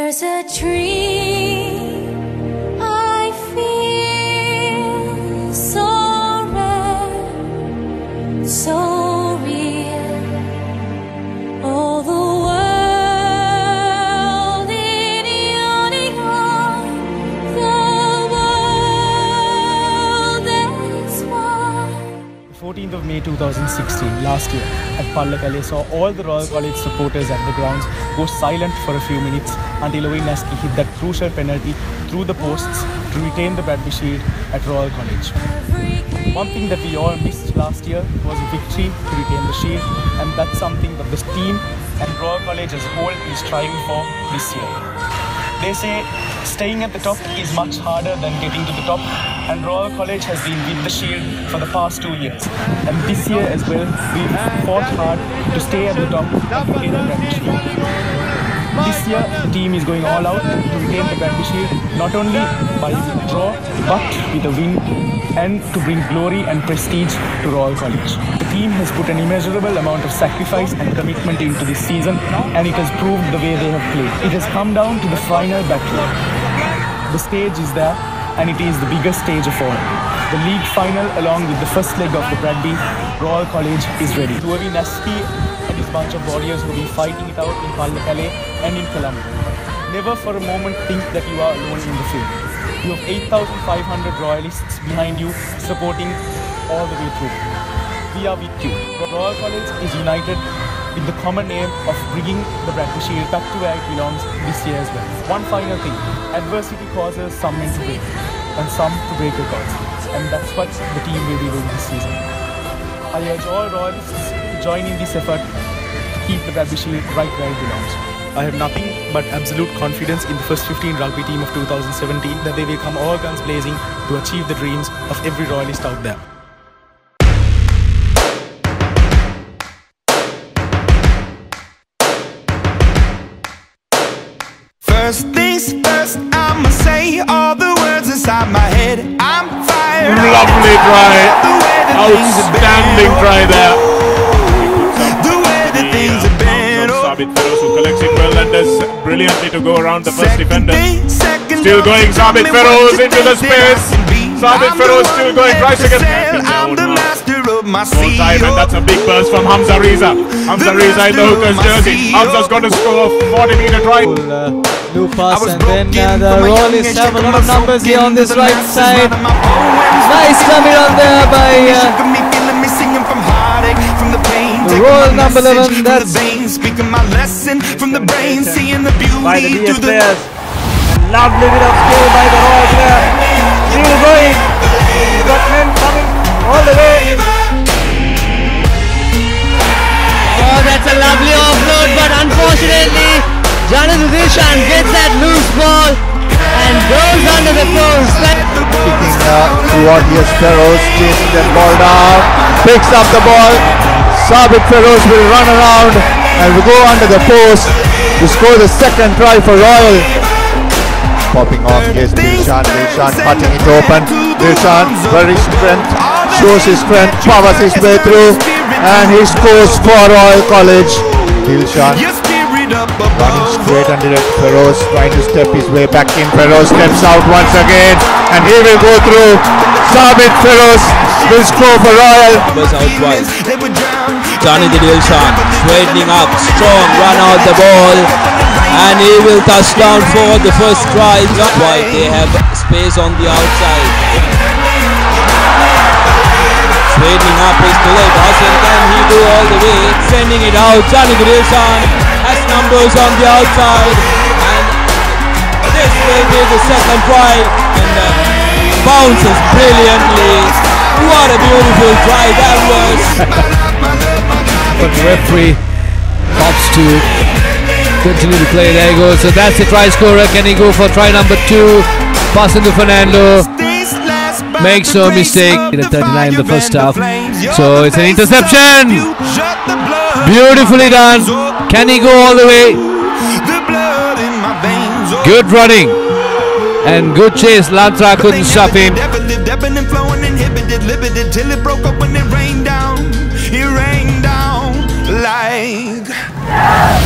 There's a dream I feel so rare, so real. All the world in yawning on, the world is one. 14th of May 2016, last year, at Pallekele, saw all the Royal College supporters at the grounds go silent for a few minutes until Ovie Nusky hit that crucial penalty through the posts to retain the Bradby Shield at Royal College. One thing that we all missed last year was a victory to retain the Shield, and that's something that the team and Royal College as a whole is striving for this year. They say staying at the top is much harder than getting to the top, and Royal College has been with the Shield for the past 2 years. And this year as well, we've fought hard to stay at the top and retain the Bradby Shield. This year, the team is going all out to retain the Bradby Shield, not only by a draw, but with a win, and to bring glory and prestige to Royal College. The team has put an immeasurable amount of sacrifice and commitment into this season, and it has proved the way they have played. It has come down to the final battle. The stage is there, and it is the biggest stage of all. The league final, along with the first leg of the Bradby, Royal College is ready. To Ovie Nusky and his bunch of warriors who will be fighting it out in Pallekele and in Colombo. Never for a moment think that you are alone in the field. You have 8,500 Royalists behind you, supporting all the way through. We are with you. Royal College is united with the common aim of bringing the Bradby Shield back to where it belongs this year as well. One final thing, adversity causes some men to break, and some to break records. And that's what the team will be doing this season. I urge all Royalists to join in this effort to keep the Bradby Shield right where it belongs. I have nothing but absolute confidence in the first 15 rugby team of 2017 that they will come all guns blazing to achieve the dreams of every Royalist out there. First things first, I'ma say all the words inside my head. I'm fired. Lovely try. Outstanding try there. The way the things have been. Sabit Feroz, who collects it well and does brilliantly to go around the first defender. Still going, Sabit Feroz into the space. Sabit Feroz still going, tries to get I'm the master of my full time, and that's a big burst from Hamza Reza. Hamza Reza in the hooker's jersey. Hamza's got to score 40-meter try. New pass, and then the Royalists have a lot of numbers here on this right side. Nice coming on there by the Royal number 11. That's speaking my lesson from the brain, seeing the by the beauty DS through the players. Lovely bit of skill by the Royal player. Still going. He's got men coming all the way. Oh, that's a lovely offload, but unfortunately Janadu Dilshan gets that loose ball and goes under the post. Kicking toward Yes Feroz, chasing that ball down, picks up the ball. Sabit Feroz will run around and will go under the post to score the second try for Royal. Popping off, yes, Dilshan cutting it open. Dilshan, very strength, shows his strength, powers his way through, and he scores for Royal College. Dilshan running straight under it. Feroz trying to step his way back in. Feroz steps out once again, and he will go through. Sabit Feroz will score for Royal. Out wide. Johnny Dilshan straightening up, strong, run out the ball, and he will touch down for the first try. Wide, they have space on the outside. Straightening up is too late. Hassan, can he do all the way? Sending it out. Johnny Dilshan has numbers on the outside, and this will be the second try, and bounces brilliantly. What a beautiful try that was. But the referee opts to continue to play. There he goes. So that's the try scorer. Can he go for try number 2? Pass into Fernando. Makes no mistake. At 39 in the first half. So it's an interception. Beautifully done. Can he go all the way? Good running and good chase. Lantra couldn't stop him. Till it broke up when it rained down. It rained down like